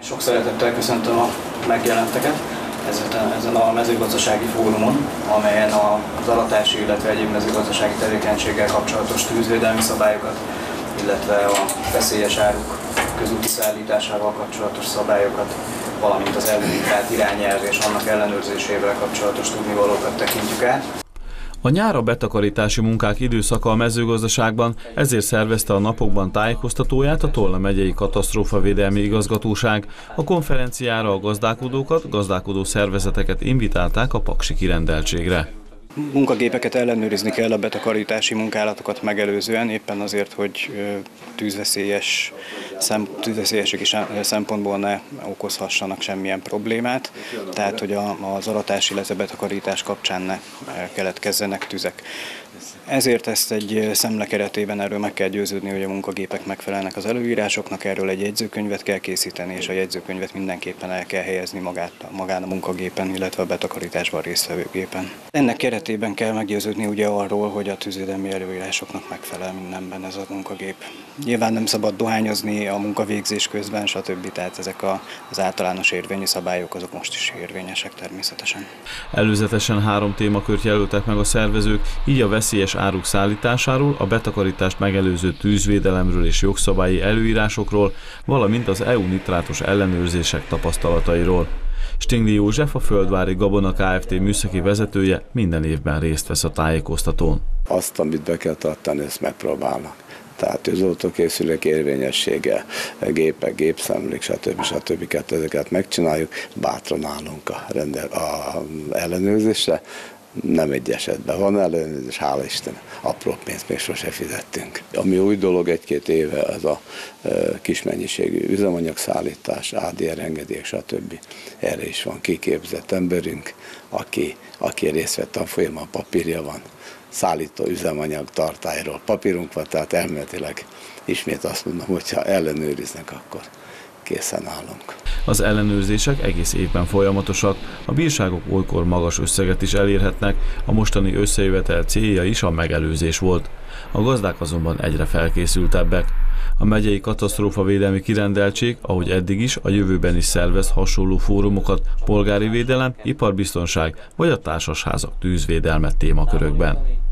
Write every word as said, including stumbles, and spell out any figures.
Sok szeretettel köszöntöm a megjelenteket ezen a mezőgazdasági fórumon, amelyen az aratási, illetve egyéb mezőgazdasági tevékenységgel kapcsolatos tűzvédelmi szabályokat, illetve a veszélyes áruk közúti szállításával kapcsolatos szabályokat, valamint az előírált irányelv és annak ellenőrzésével kapcsolatos tudnivalókat tekintjük át. A nyár a betakarítási munkák időszaka a mezőgazdaságban, ezért szervezte a napokban tájékoztatóját a Tolna megyei katasztrófavédelmi igazgatóság. A konferenciára a gazdálkodókat, gazdálkodó szervezeteket invitálták a paksi kirendeltségre. Munkagépeket ellenőrizni kell a betakarítási munkálatokat megelőzően, éppen azért, hogy tűzveszélyes, szem, tűzveszélyes szempontból ne okozhassanak semmilyen problémát, tehát hogy az aratási, illetve betakarítás kapcsán ne keletkezzenek tüzek. Ezért ezt egy szemle keretében erről meg kell győződni, hogy a munkagépek megfelelnek az előírásoknak, erről egy jegyzőkönyvet kell készíteni, és a jegyzőkönyvet mindenképpen el kell helyezni magát, magán a munkagépen, illetve a betakarításban résztvevő gépen. Ennek keretében kell meggyőződni ugye arról, hogy a tűzvédelmi előírásoknak megfelel mindenben ez a munkagép. Nyilván nem szabad dohányozni a munkavégzés közben, stb. Tehát ezek a, az általános érvényű szabályok azok most is érvényesek természetesen. Előzetesen három témakört jelöltek meg a szervezők, így a veszélyes áruk szállításáról, a betakarítást megelőző tűzvédelemről és jogszabályi előírásokról, valamint az é u nitrátos ellenőrzések tapasztalatairól. Stingli József, a Földvári Gabona Kft. Műszaki vezetője minden évben részt vesz a tájékoztatón. Azt, amit be kell tartani, ezt megpróbálnak. Tehát tűzoltókészülék érvényessége, gépek, gépszemlék, stb. stb. Ezeket megcsináljuk, bátran állunk a, rendel, a ellenőrzésre. Nem egy esetben van ellenőrzés, hála Isten, apró pénzt még sose fizettünk. Ami új dolog egy-két éve, az a e, kis mennyiségű üzemanyagszállítás, á dé er engedélyek, stb. Erre is van kiképzett emberünk, aki, aki részt vett a folyamán, papírja van, szállító üzemanyag tartályról papírunk van, tehát elméletileg ismét azt mondom, hogyha ellenőriznek, akkor készen állunk. Az ellenőrzések egész évben folyamatosak, a bírságok olykor magas összeget is elérhetnek, a mostani összejövetel célja is a megelőzés volt. A gazdák azonban egyre felkészültebbek. A megyei katasztrófavédelmi kirendeltség, ahogy eddig is, a jövőben is szervez hasonló fórumokat polgári védelem, iparbiztonság vagy a társasházak tűzvédelme témakörökben.